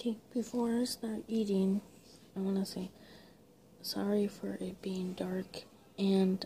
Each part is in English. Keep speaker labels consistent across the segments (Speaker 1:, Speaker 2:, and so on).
Speaker 1: Okay, before I start eating, I want to say sorry for it being dark, and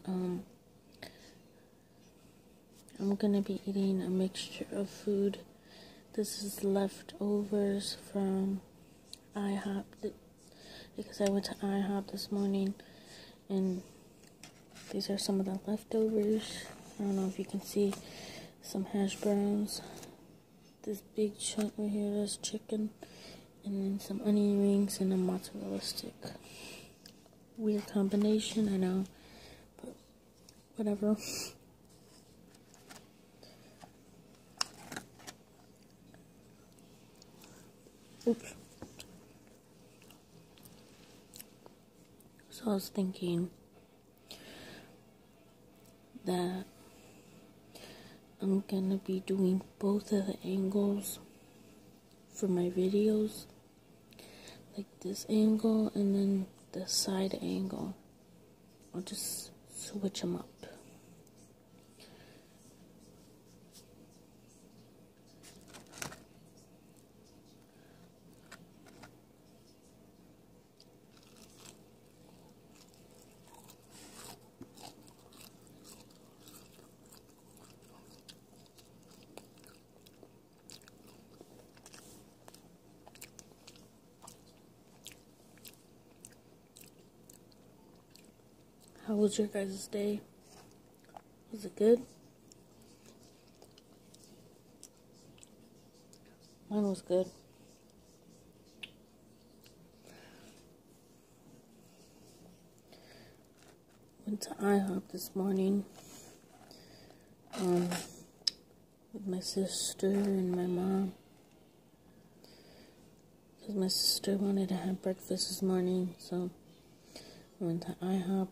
Speaker 1: I'm gonna be eating a mixture of food. This is leftovers from IHOP, because I went to IHOP this morning, and these are some of the leftovers. I don't know if you can see some hash browns. This big chunk right here, that's chicken, and then some onion rings and a mozzarella stick. Weird combination, I know, but whatever. Oops. So I was thinking that I'm gonna be doing both of the angles for my videos, like this angle and then the side angle. I'll just switch them up. How was your guys' day? Was it good? Mine was good. Went to IHOP this morning with my sister and my mom, because my sister wanted to have breakfast this morning, so I went to IHOP.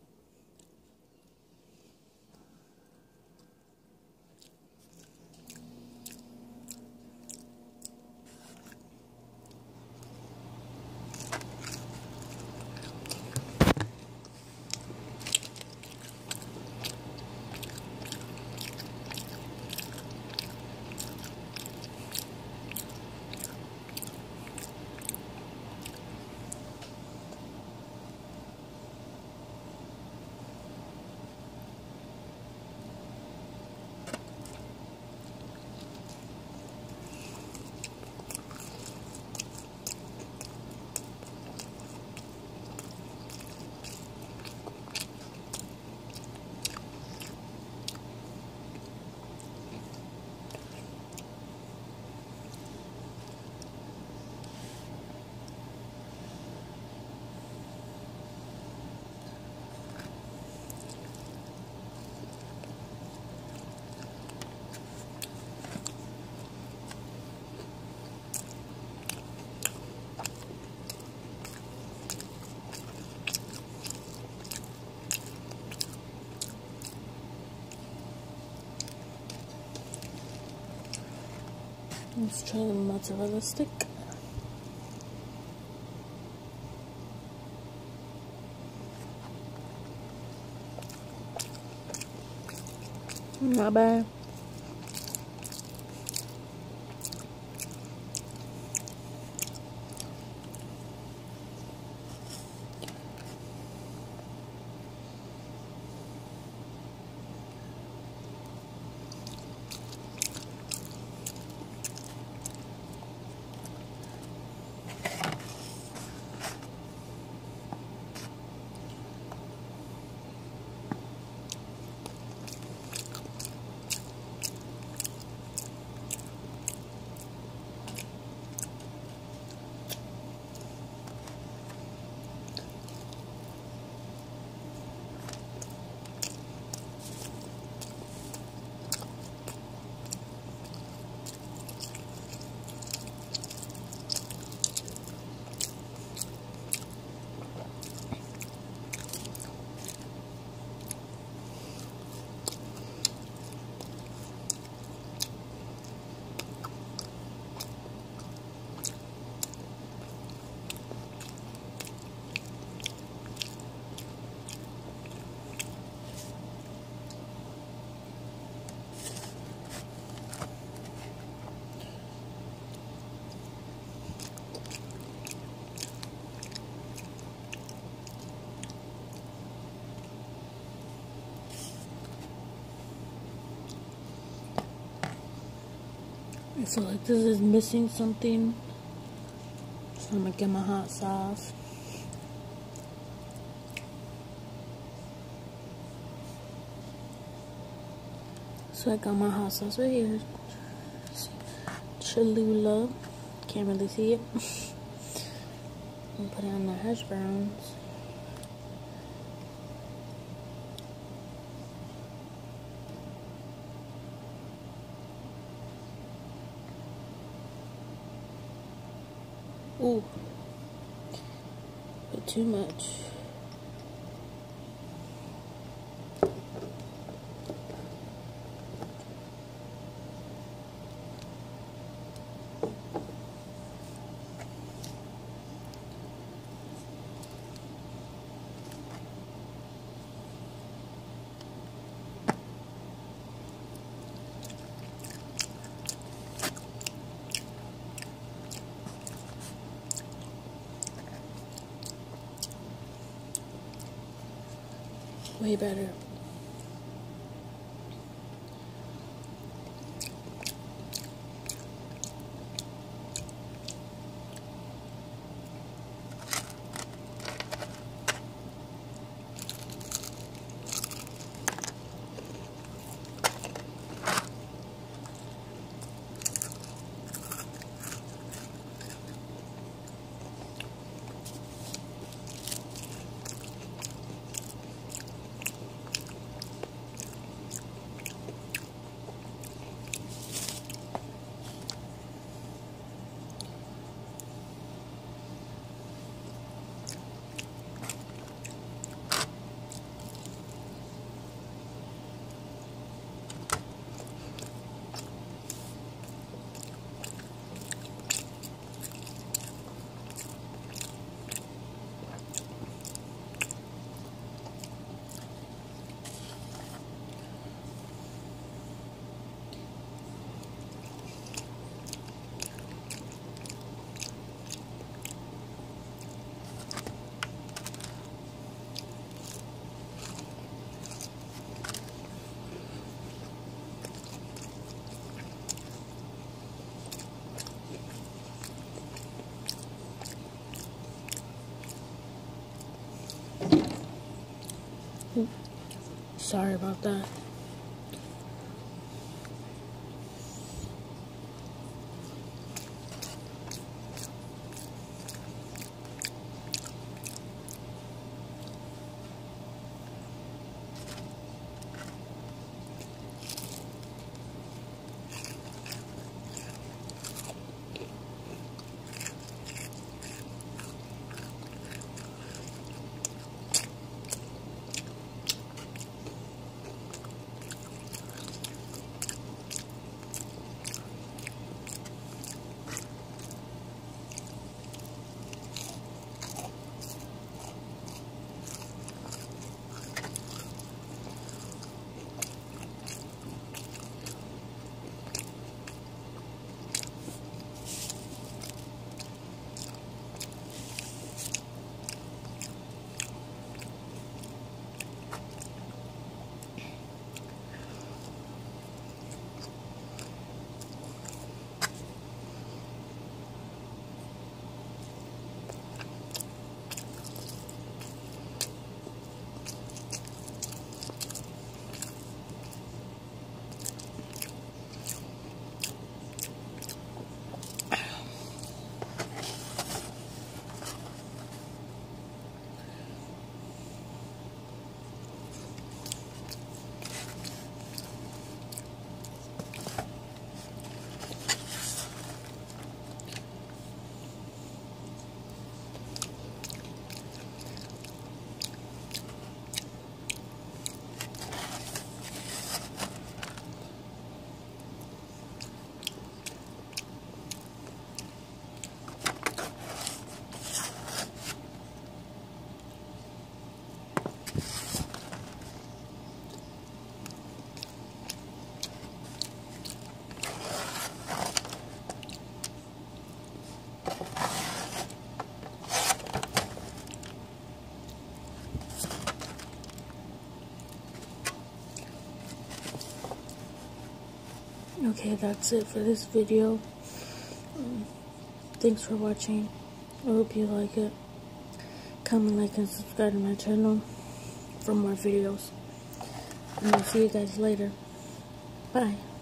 Speaker 1: Let's try the mozzarella stick. Not bad. I feel like this is missing something, so I'm gonna get my hot sauce. So I got my hot sauce right here. Cholula. Can't really see it. I'm putting on the hash browns. Ooh, but too much. Way better. Sorry about that. Okay, that's it for this video. Thanks for watching. I hope you like it. Comment, like, and subscribe to my channel for more videos. And I'll see you guys later. Bye.